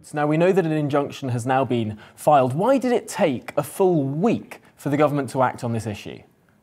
Now, we know that an injunction has now been filed. Why did it take a full week for the government to act on this issue?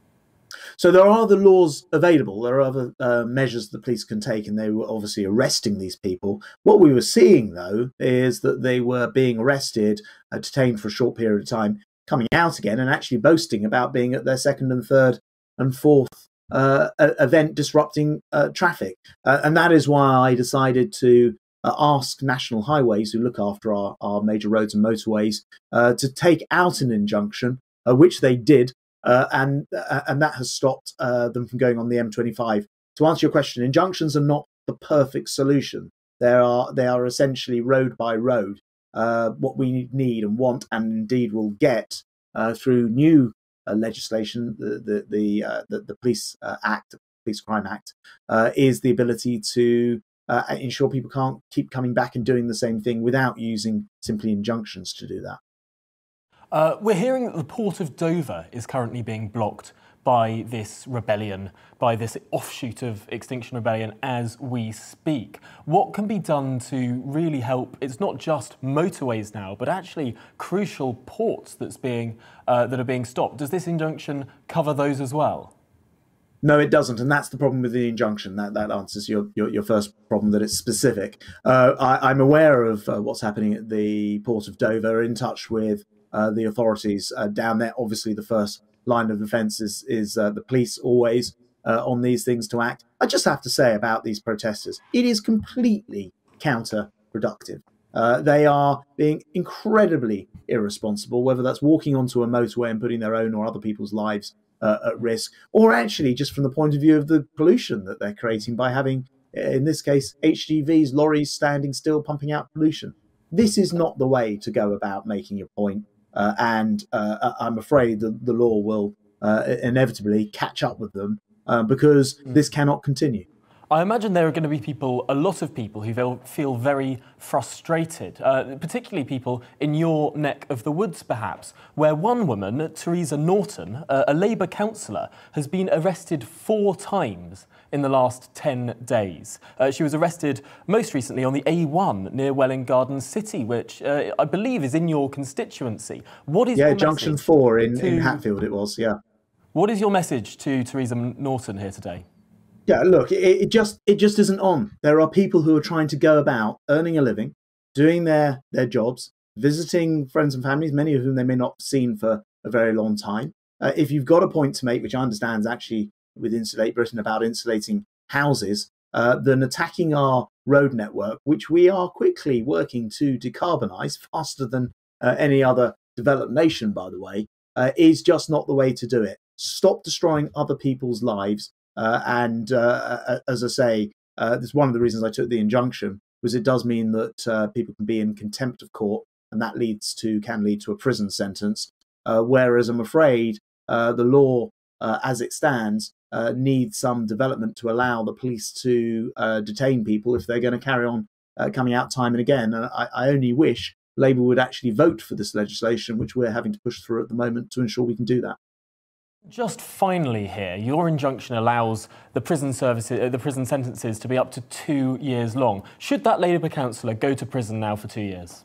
So there are the laws available. There are other measures the police can take, and they were obviously arresting these people. What we were seeing, though, is that they were being arrested, detained for a short period of time, coming out again and actually boasting about being at their second and third and fourth event disrupting traffic. And that is why I decided to ask National Highways, who look after our major roads and motorways, to take out an injunction, which they did. And that has stopped them from going on the M25. To answer your question, injunctions are not the perfect solution. They are essentially road by road. What we need and want, and indeed will get through new legislation, the Police Act, Police Crime Act, is the ability to ensure people can't keep coming back and doing the same thing without using simply injunctions to do that. We're hearing that the port of Dover is currently being blocked by this rebellion, by this offshoot of Extinction Rebellion as we speak. What can be done to really help? It's not just motorways now, but actually crucial ports that are being stopped. Does this injunction cover those as well? No, it doesn't, and that's the problem with the injunction. That answers your first problem, that it's specific. I'm aware of what's happening at the port of Dover, in touch with the authorities down there. Obviously, the first line of defence is the police always on these things to act. I just have to say about these protesters, it is completely counterproductive. They are being incredibly irresponsible, whether that's walking onto a motorway and putting their own or other people's lives at risk, or actually just from the point of view of the pollution that they're creating by having, in this case, HGVs, lorries standing still, pumping out pollution. This is not the way to go about making your point. And I'm afraid that the law will inevitably catch up with them because this cannot continue. I imagine there are going to be a lot of people who feel very frustrated, particularly people in your neck of the woods, perhaps, where one woman, Theresa Norton, a Labour councillor, has been arrested 4 times in the last 10 days. She was arrested most recently on the A1 near Welwyn Garden City, which I believe is in your constituency. What is your Junction 4 in Hatfield it was, yeah. What is your message to Theresa Norton here today? Yeah, look, it just isn't on. There are people who are trying to go about earning a living, doing their jobs, visiting friends and families, many of whom they may not have seen for a very long time. If you've got a point to make, which I understand is actually with Insulate Britain about insulating houses, then attacking our road network, which we are quickly working to decarbonise faster than any other developed nation, by the way, is just not the way to do it. Stop destroying other people's lives. As I say, that's one of the reasons I took the injunction, was it does mean that people can be in contempt of court, and that can lead to a prison sentence. Whereas I'm afraid the law, as it stands, needs some development to allow the police to detain people if they're going to carry on coming out time and again. And I only wish Labour would actually vote for this legislation, which we're having to push through at the moment, to ensure we can do that. Just finally here, your injunction allows the prison sentences to be up to 2 years long. Should that Labour councillor go to prison now for 2 years?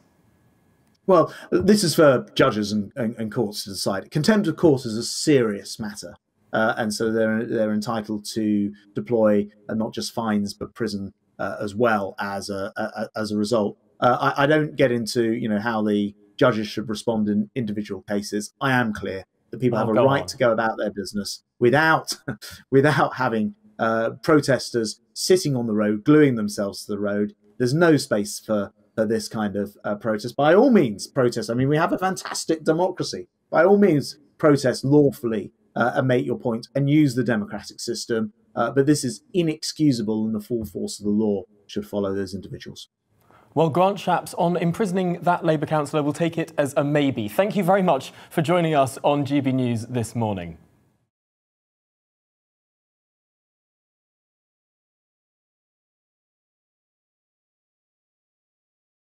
Well, this is for judges and courts to decide. Contempt of court is a serious matter, and so they're entitled to deploy not just fines but prison as well as a result. I don't get into how the judges should respond in individual cases. I am clear that people have a right to go about their business without having protesters sitting on the road, gluing themselves to the road. There's no space for this kind of protest. By all means, protest. I mean, we have a fantastic democracy. By all means, protest lawfully and make your point and use the democratic system. But this is inexcusable, and the full force of the law should follow those individuals. Well, Grant Shapps, on imprisoning that Labour councillor, we'll take it as a maybe. Thank you very much for joining us on GB News this morning.